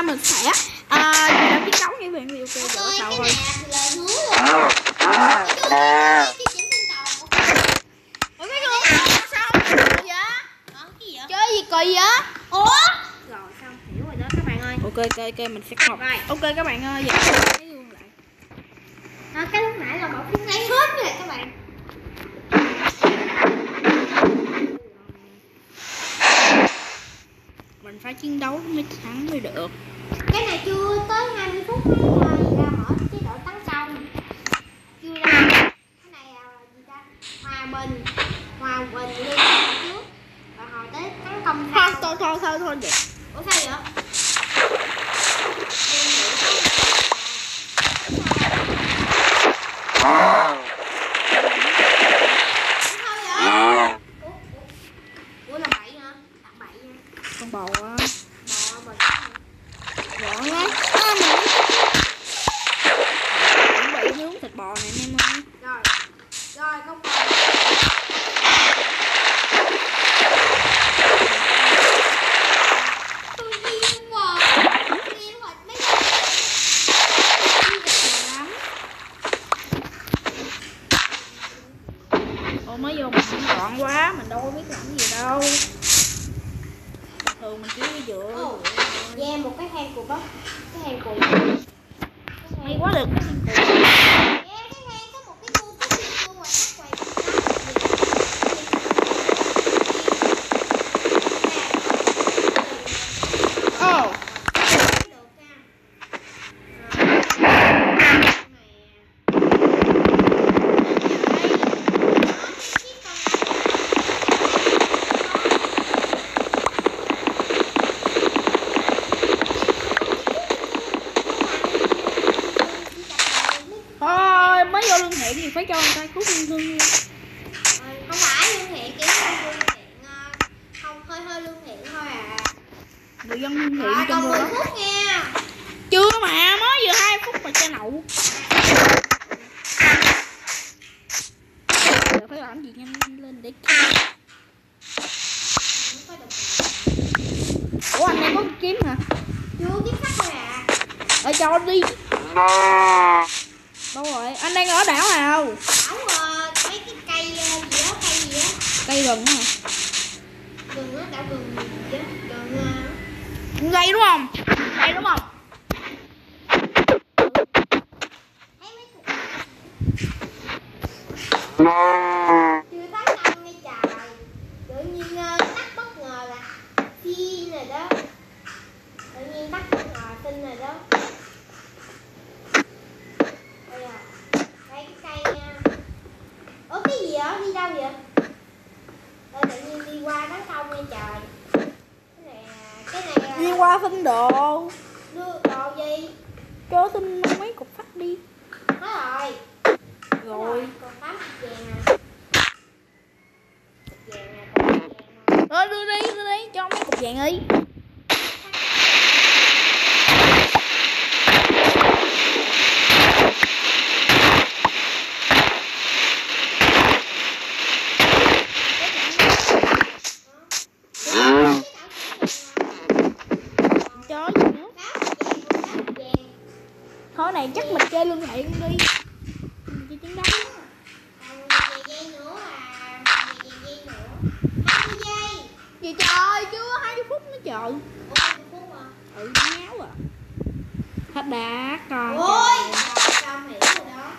nay mình sẽ chiến đấu như vậy thì ok rồi bắt đầu thôi. Ủa mấy người sao chơi gì kỳ vậy? Ủa rồi xong hiểu rồi đó các bạn ơi. Ok mình sẽ học. Ok các bạn ơi, giờ cái gương lại. Đó, cái lúc nãy là bảo phút lấy hết rồi các bạn. Mình phải chiến đấu mới thắng mới được. Cái này chưa tới 20 phút mới ra mở chế độ tấn công. Chưa ra. Cái này là gì ta? Hòa bình liên trước. Và hồi tới tấn công sau. Thôi được. Ủa sao vậy? Ủa là bậy hả? Đặt bậy nha. Con bò á. Bò Gọn lắm. Mình chuẩn bị nướng thịt bò này anh em ơi. Rồi con bò. Tôi yêu bò. Yêu bò mấy Ủa mới vô mình cũng gọn quá, mình đâu có biết làm gì đâu. Thường mình chỉ dựa. Yeah, một cái hang cụt đó. Cái hang cụt. Hay quá được cái hang cụt. Yeah, cái hang có một cái khu ngoài Ồ. Thôi mới vô lương thiện thì phải cho người ta cút lương thương nha. Không phải lương thiện, chỉ là lương thiện không hơi lương thiện thôi à. Người dân lương thiện trong còn 10 đó. phút nha. Chưa mà mới vừa 2 phút mà cha nậu. Giờ phải làm gì nhanh lên để. Ủa anh đây có kiếm hả? Chưa, kiếm sắt thôi à. Để cho đi. Đâu rồi? Anh đang ở đảo nào? Đảo mấy cái cây gì đó, cây gì á? Cây rừng hả? Rừng á, đảo rừng gì á? Rừng Đây đúng không? Đây đúng không? thấy mấy cục chưa tán công ngay trời. Tự nhiên tắt bất ngờ là xin rồi đó. Tự nhiên tắt bất ngờ xin rồi đó. Đây à. Đây cái cây nha. Ủa cái gì vậy? Đi đâu vậy? Tự nhiên đi qua tán công ngay trời. Cái này Đi qua xin đồ. đưa đồ gì? Cho xin mấy cục sắt đi. Nói Rồi. Còn 8 cục vàng nè. Cục vàng nè, còn vàng nè. Đưa đi, cho mấy cục vàng đi. Cho gì nữa? Thôi này chắc mình chơi lương thiện đi. Mình chơi chiến đấu. Dây nữa à. Dây nữa. 20 giây. Gì trời, chưa 20 phút nữa trời. Ủa 20 phút mà. Ngáo à. Hết đá con. Ôi, xong hiểu rồi đó.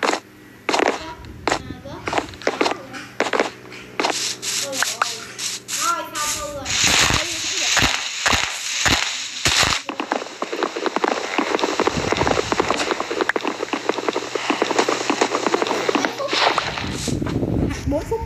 Thôi xong rồi. Bốn phút.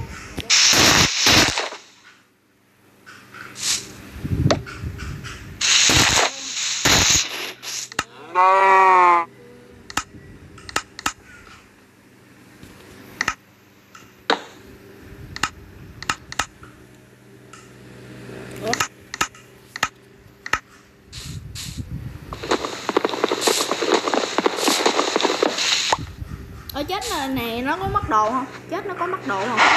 Ở chết này nó có mất đồ không? Chết nó có mất đồ không?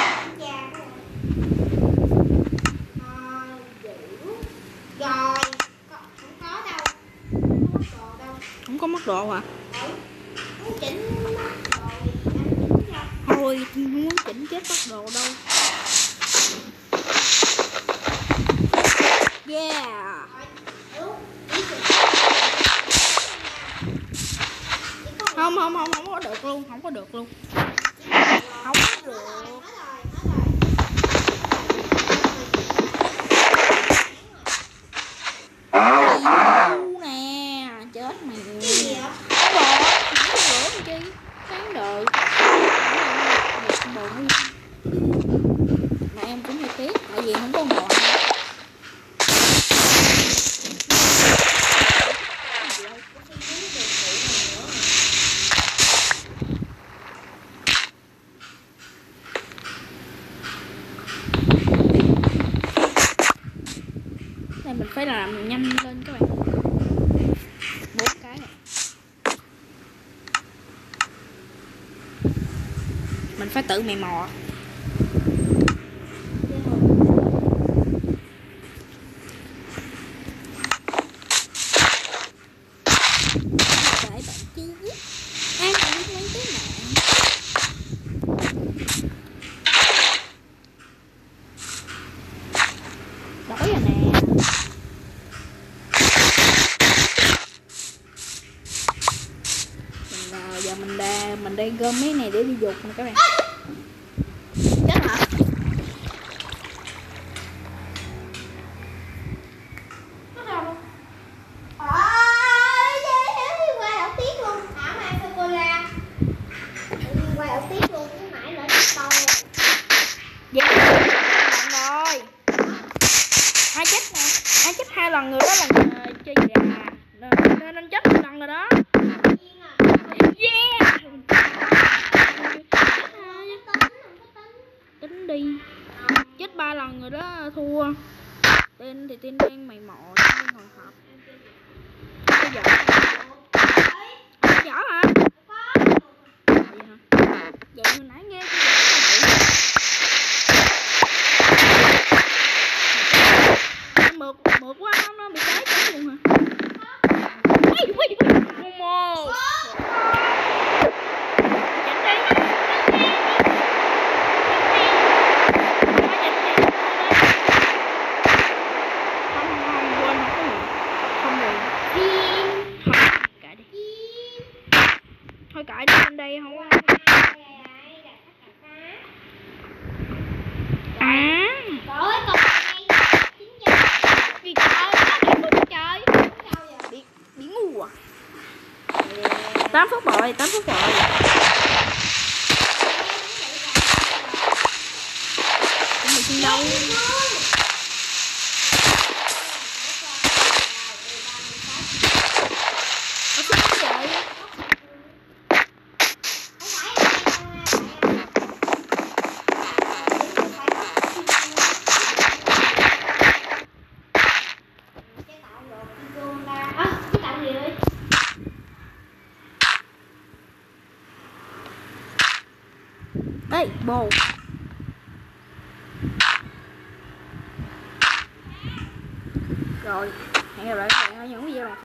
Rồi, không có đâu. có mất độ hả? Muốn chỉnh rồi Thôi không muốn chỉnh chết mất độ đâu. Yeah. Không có được luôn, không có được luôn. Không có được. Nè, chết mày. Không rửa làm chi? Sáng đợi. Mà em cũng hơi tiếc, tại vì không có bò. Này mình phải làm nhanh lên các bạn. 4 cái này. Mình phải tự mày mò. Để bạn chi biết. Ai cũng biết mấy cái này. Đói rồi nè. Giờ mình đang gom mấy này để đi dục nè các bạn. Chết hả? qua đậu tiết luôn. Thảo mai sô cô la. Qua đậu tiết luôn cứ mãi lỡ to. Dạ rồi. Ai chết 2 lần người đó là chơi gà. Nên chết 1 lần rồi đó. Yeah. Tính đi. Chết 3 lần rồi đó, thua. Tên thì tên đang mày mò đang hồi hộp. Bây giờ giỏ hả? Vậy hả? Vậy hồi nãy nghe mượt quá nó bị cháy chết luôn hả? Momo. Thôi cãi đi, bên đây không có. Rồi còn Gì trời, có 7 phút trời. Bị ngu à. 8 phút rồi, 8 phút rồi. Mình xin đâu. Ê, bồ. Rồi, hẹn gặp lại các bạn ở những video này.